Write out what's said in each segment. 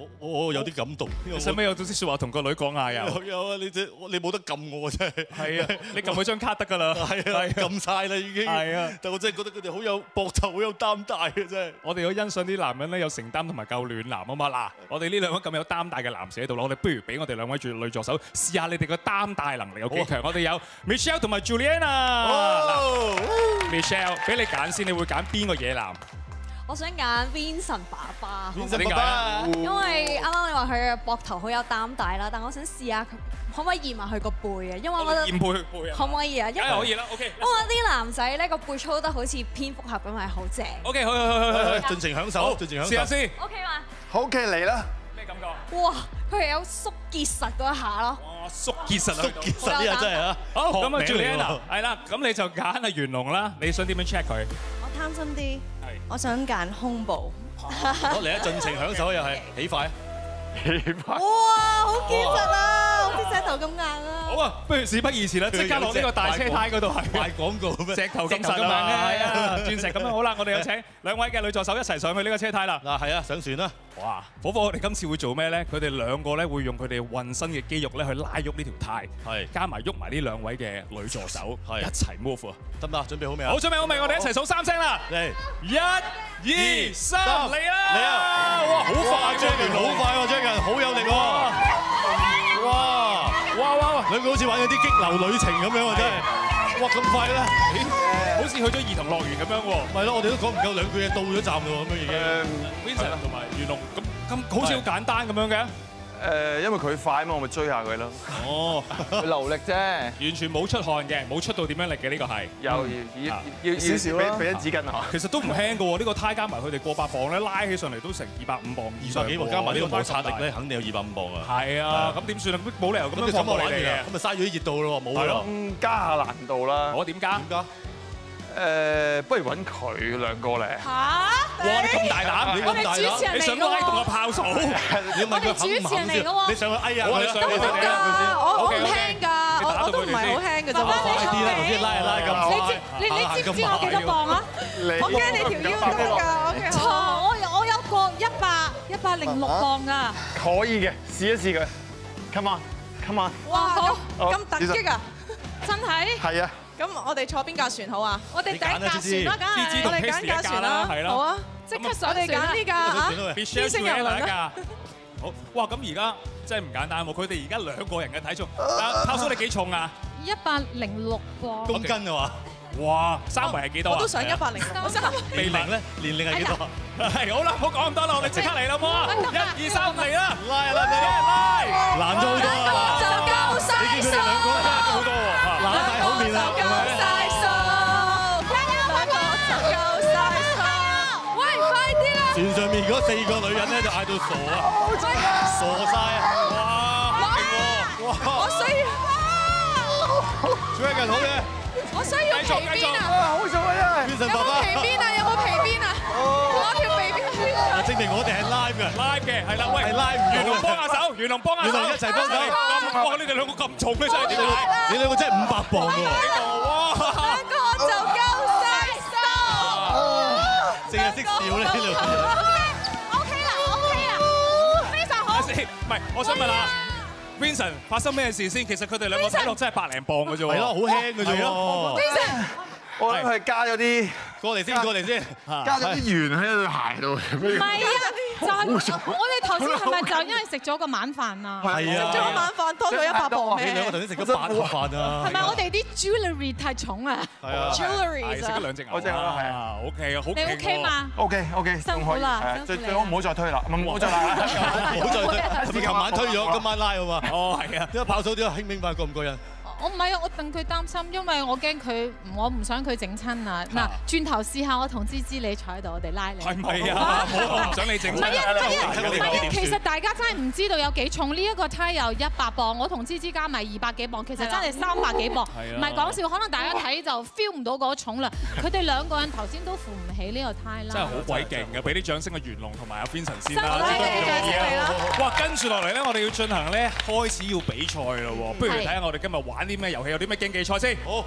我有啲感動。 你使唔使有啲説話同個女講下呀？ 有啊，你冇得撳我真係。 係啊，你撳佢張卡得㗎啦。 係啊，撳晒啦已經。係啊，但我真係覺得佢哋好有膊頭，好有擔帶嘅真係。 我哋要欣賞啲男人咧有承擔同埋夠暖男啊嘛。嗱，我哋呢兩位咁有擔帶嘅男士喺度啦，我哋不如俾我哋兩位女助手試下你哋嘅擔帶能力有幾強。我哋有 Michelle 同埋 Juliana。Michelle， 俾你揀先，你會揀邊個野男？ 我想揀 Vincent 爸爸。 點解？ 因為啱啱你話佢嘅膊頭好有擔帶啦，但我想試下佢可唔可以驗下佢個背啊？因為我覺得驗背啊， 可唔可以啊？因為可以啦 ，OK。 我覺得啲男仔咧個背操得好似蝙蝠俠咁係好正。 OK， 去， 盡情享受，盡情享受。 試下先。 OK 嘛？ 好，OK 嚟啦。 咩感覺？ 哇！佢係有縮結實嗰一下咯。 哇！縮結實啊！ 縮結實呢下真係啊！ 好，咁啊 Juliana，係啦，咁你就揀阿元龍啦。你想點樣 check 佢？ 我貪心啲，我想揀胸部。 好嚟啊！盡情享受又係起快， 起快！ 哇！好堅實啊！我啲石頭咁硬啊！ 好啊，不如事不宜遲啦，即刻落呢個大車胎嗰度係賣廣告咩？ 石頭咁實啊！係啊，鑽石咁樣好啦，我哋有請兩位嘅女助手一齊上去呢個車胎啦。 嗱係啊，上船啦！ 哇！火火，我哋今次會做咩咧？佢哋兩個咧會用佢哋渾身嘅肌肉咧去拉喐呢條呔，係加埋喐埋呢兩位嘅女助手，係一齊 move 啊！得唔得？準備好未啊？好，準備好未？我哋一齊數3聲啦！嚟，1、2、3，嚟啦！嚟啊！哇，好快，Dragon， 好快喎，Dragon，好有力喎！哇！兩個好似玩緊啲激流旅程咁樣啊，真係！哇，咁快啦！ 好似去咗兒童樂園咁樣喎。 係咯，我哋都講唔夠2句嘢到咗站咯，咁樣已經。 Vincent 同埋元龍咁好似好簡單咁樣嘅。 因為佢快嘛，我咪追下佢咯。 哦， 佢流力啫， 完全冇出汗嘅，冇出到點樣力嘅呢個係。 要少少啦，俾張紙巾啊。 其實都唔輕嘅喎，呢個呔加埋佢哋過百磅咧，拉起上嚟都成250磅以上。 200幾磅加埋呢個摩擦力咧，肯定有250磅啊。 係啊，咁點算啊？冇理由咁樣放過你哋嘅。 咁咪嘥咗啲熱度咯，冇咯。 加下難度啦。 我點加？ 不如揾佢兩個咧。 嚇！ 哇！你咁大膽， 我哋主持人嚟㗎喎。 你上拉同我炮數， 你問佢肯唔肯先？你上去哎呀！ 我唔輕㗎，我都唔係好輕㗎啫。 快啲啦，頭先拉啊拉咁。 你知唔知我幾多磅啊？ 我驚你條腰得㗎。 錯，我有個106磅㗎。 可以嘅，試一試佢。Come on！ 哇！咁突擊啊！ 真係？ 係啊。 咁我哋坐邊架船好啊？ 我哋第一架船啦，梗係。 我哋揀架船啦，好啊！ 即刻上我哋揀呢架嚇，天星遊輪啦。 好，哇！咁而家真係唔簡單喎，佢哋而家2個人嘅體重，炮叔你幾重啊 ？106磅。 公斤啊嘛？ 哇！三圍係幾多啊？ 我都想103。 年齡咧？年齡係幾多？ 係好啦，唔好講咁多啦，我哋即刻嚟啦，好唔好啊？1、2、3嚟啦！拉！ 難咗好多啊！ 就夠晒數。 你見佢哋兩個難咗好多喎，攬晒口面啦， 就夠晒數。兩個就夠晒數。喂，快啲啦！ 船上面嗰4個女人咧就嗌到傻啊，傻晒啊！哇！ 我需要。 Dragon 好嘅。 我需要皮鞭啊！ 好重啊！ 邊陣爸爸？ 有冇皮鞭啊？有冇皮鞭啊？攞條皮鞭去。 證明我哋係 live 嘅 ，live 嘅係啦，喂， 係 live 唔元龍幫下手，元龍幫下手， 一齊幫手。 哇！你哋兩個咁重咩？真係點解？ 你兩個真係500磅喎！ 哇！ 兩個就夠晒數。 淨係識笑咧呢兩個人。 OK 啦，非常好。 唔係，我想問下 Vincent 發生咩事先？其實佢哋兩個睇落真係100零磅嘅啫喎。 係咯，好輕嘅啫喎。 我諗係加咗啲， 過嚟先， 加咗啲鉛喺對鞋度。 唔係啊，就係我哋頭先係咪就因為食咗個晚飯啊？ 係啊， 食咗個晚飯多咗100磅咩？ 你兩個頭先食咗8盒飯啊？ 係咪我哋啲 jewelry 太重啊？ 係啊 ，jewelry 食咗2隻牛。 我隻係啊 ，OK 啊，好。 你 OK 嘛 ？OK， 辛苦啦， 最好唔好再推啦，唔好再拉， 唔好再推。琴晚推咗，今晚拉好嘛？ 哦，係啊。 點解跑手點解輕快過唔過癮？ 我唔係啊，我戥佢擔心，因為我驚佢，我唔想佢整親啊！嗱，轉頭試下，我同芝芝你坐喺度，我哋拉你。 係咪啊？我唔想你整親。 唔係啊，其實大家真係唔知道有幾重，呢一個呔有100磅，我同芝芝加埋200幾磅，其實真係300幾磅，唔係講笑。可能大家睇就 feel 唔到嗰重啦。佢哋兩個人頭先都扶唔起呢個呔啦。 真係好鬼勁嘅，俾啲掌聲嘅元龍同埋阿 Vincent 先啦。 掌聲嚟啦！ 哇，跟住落嚟咧，我哋要進行咧開始要比賽啦喎，不如睇下我哋今日玩啲咩遊戲，有啲咩競技賽先。好，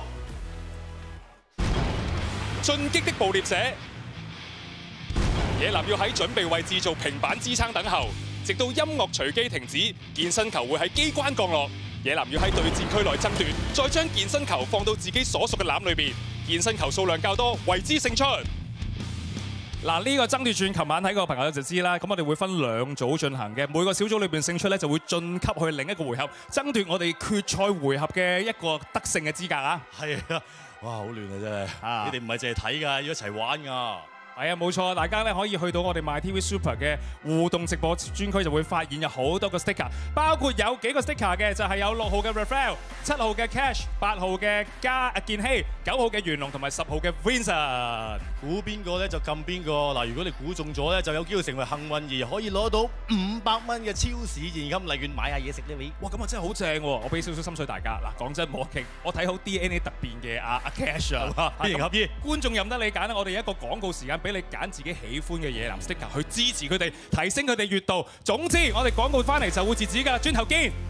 進擊的捕獵者，野男要喺準備位置做平板支撐等候， 直到音樂隨機停止，健身球會喺機關降落。野男要喺對戰區內爭奪，再將健身球放到自己所屬嘅籃裏邊。健身球數量較多，為之勝出。嗱，呢個爭奪戰，琴晚睇過朋友就知啦。咁我哋會分兩組進行嘅，每個小組裏邊勝出咧就會晉級去另一個回合，爭奪我哋決賽回合嘅一個得勝嘅資格啊！ 係啊，哇，好亂啊真係！你哋唔係淨係睇㗎，要一齊玩㗎。 係啊，冇錯，大家咧可以去到我哋 MyTV Super 嘅互動直播專區，就會發現有好多個 sticker， 包括有幾個 sticker 嘅，就係有6號嘅 Raphael、7號嘅 Cash、8號嘅健希、9號嘅元龍同埋10號嘅 Vincent。 估邊個咧就撳邊個。嗱，如果你估中咗咧，就有機會成為幸運兒，可以攞到500蚊嘅超市現金禮券買下嘢食呢位。 哇，咁啊真係好正喎！我俾少少心水大家。嗱，講真冇得傾，我睇好 DNA 突變嘅阿 Cash 啊， 必型合意。 觀眾任得你揀啦，我哋一個廣告時間俾你揀自己喜歡嘅野男 sticker 去支持佢哋，提升佢哋閱讀。總之，我哋廣告翻嚟就會截止㗎，轉頭見。